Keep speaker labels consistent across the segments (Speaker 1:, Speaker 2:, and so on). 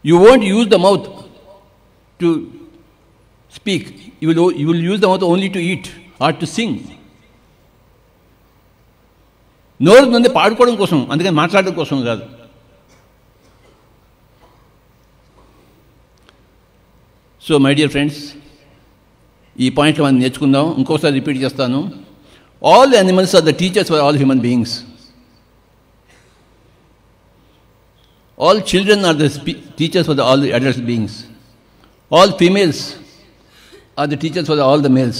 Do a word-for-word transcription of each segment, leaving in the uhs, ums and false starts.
Speaker 1: You won't use the mouth to speak. You will, you will use the mouth only to eat or to sing. నోరు నుండి పాడుకోవడం కోసం, అందుకని మాట్లాడడం కోసం కాదు. సో మై డియర్ ఫ్రెండ్స్, ఈ పాయింట్లు మనం నేర్చుకుందాం. ఇంకోసారి రిపీట్ చేస్తాను. All animals are the teachers for all human beings. All children are the teachers for the, all the adult beings. All females are the teachers for the, all the males.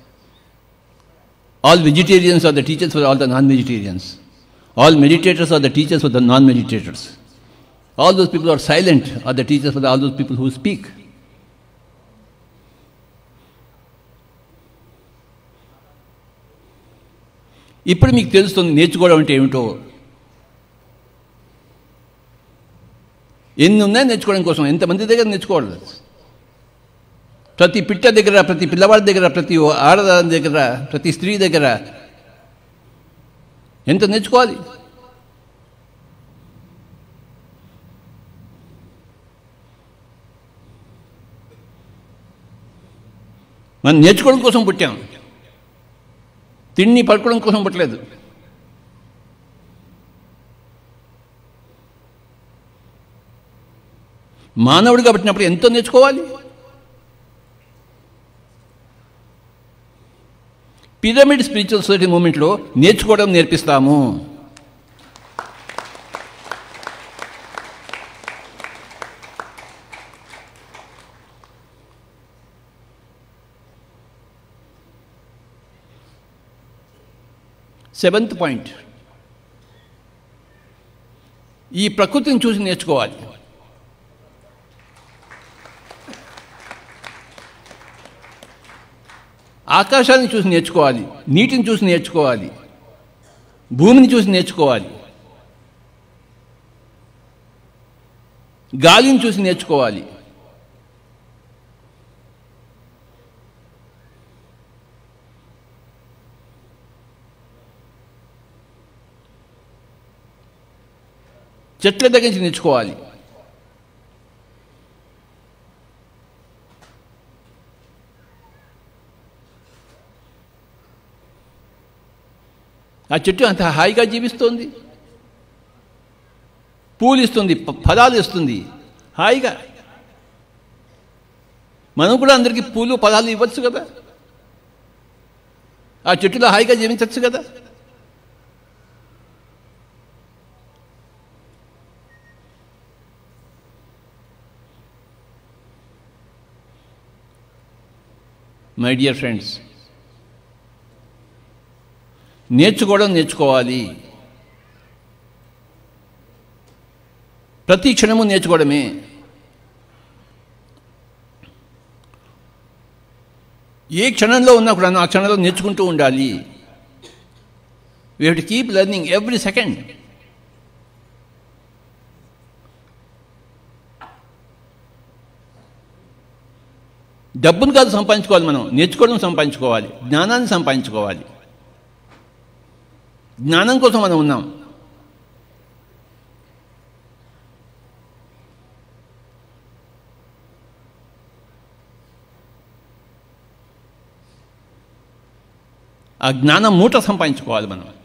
Speaker 1: All vegetarians are the teachers for all the non-vegetarians. All meditators are the teachers for the non-meditators. All those people who are silent are the teachers for the, all those people who speak. ఇప్పుడు మీకు తెలుస్తుంది నేర్చుకోవడం అంటే ఏమిటో. ఎన్ని ఉన్నాయి నేర్చుకోవడం కోసం, ఎంతమంది దగ్గర నేర్చుకోవాలి. ప్రతి పిట్ట దగ్గర, ప్రతి పిల్లవాడి దగ్గర, ప్రతి ఆడదాని దగ్గర, ప్రతి స్త్రీ దగ్గర ఎంత నేర్చుకోవాలి. మనం నేర్చుకోవడం కోసం పుట్టాం, తిండి పడుకోవడం కోసం పుట్టలేదు. మానవుడిగా పుట్టినప్పుడు ఎంతో నేర్చుకోవాలి. పిరమిడ్ స్పిరిచువల్ సొసైటీ మూమెంట్లో నేర్చుకోవడం నేర్పిస్తాము. సెవెంత్ పాయింట్, ఈ ప్రకృతిని చూసి నేర్చుకోవాలి. ఆకాశాన్ని చూసి నేర్చుకోవాలి, నీటిని చూసి నేర్చుకోవాలి, భూమిని చూసి నేర్చుకోవాలి, గాలిని చూసి నేర్చుకోవాలి. చెట్ల దగ్గర నుంచి నేర్చుకోవాలి. ఆ చెట్టు అంత హాయిగా జీవిస్తుంది, పూలు ఇస్తుంది, ఫలాలు ఇస్తుంది హాయిగా. మనం కూడా అందరికీ పూలు ఫలాలు ఇవ్వచ్చు కదా, ఆ చెట్టులో హాయిగా జీవించవచ్చు కదా. మై డియర్ ఫ్రెండ్స్, నేర్చుకోవడం నేర్చుకోవాలి. ప్రతి క్షణము నేర్చుకోవడమే. ఏ క్షణంలో ఉన్నా కూడా ఆ క్షణంలో నేర్చుకుంటూ ఉండాలి. We have to keep learning every second. డబ్బును కాదు సంపాదించుకోవాలి, మనం నేర్చుకోవడం సంపాదించుకోవాలి, జ్ఞానాన్ని సంపాదించుకోవాలి. జ్ఞానం కోసం మనం ఉన్నాం. ఆ జ్ఞానం మూట సంపాదించుకోవాలి మనం.